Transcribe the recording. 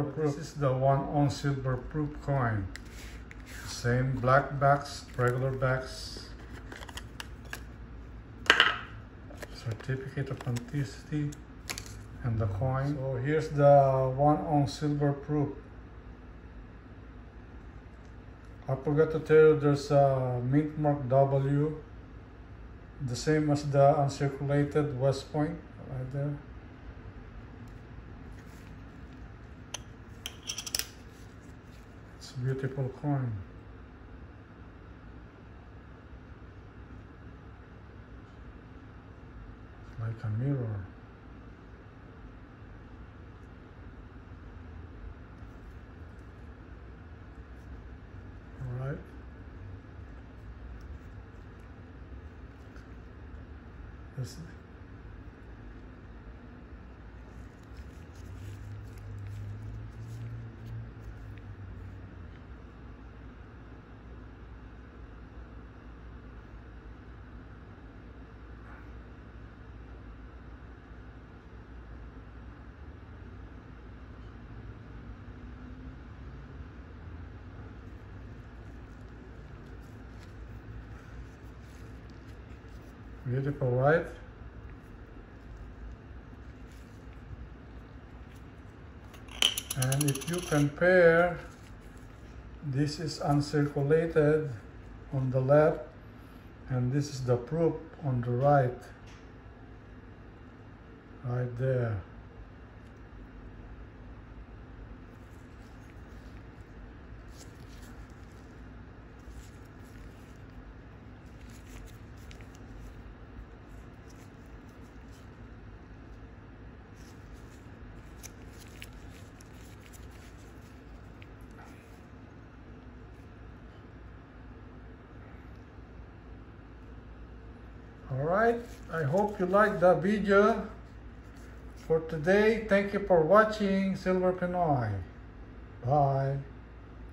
proof. This is the 1 ounce silver proof coin. Same black backs, regular backs. Certificate of authenticity and the coin. So here's the 1 ounce silver proof. I forgot to tell you there's a mint mark W, the same as the uncirculated West Point right there. It's a beautiful coin. It's like a mirror. Alright. This is beautiful, right? And if you compare, this is uncirculated on the left and this is the proof on the right there. Alright, I hope you liked the video for today. Thank you for watching Silver Pinoy. Bye.